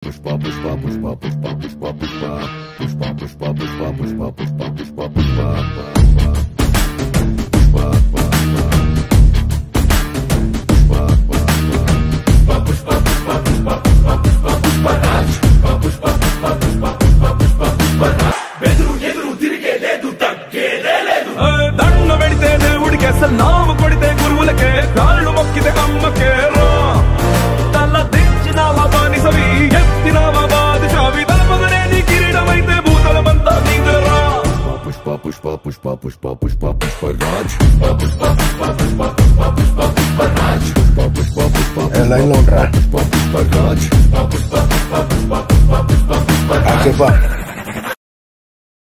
pushpa pushpa pushpa pushpa pushpa pushpa pushpa pushpa pushpa pushpa pushpa pushpa pushpa దండ పెడితే దేవుడికి అసలు నామ కొడితే గురువులకే కాళ్ళు మొక్కితే అమ్మకే తల దించినావా బానిసవి ఎత్తినావా బాదిషావి తలపగనే నీ కిరీటమైతే భూతలమంతా నీదరా pushpa pushpa pushpa pushpa pushpa pushpa raj pushpa pushpa pushpa pushpa pushpa pushpa raj pushpa pushpa pushpa line lo untra pushpa pushpa raj pushpa pushpa pushpa pushpa pushpa pushpa raj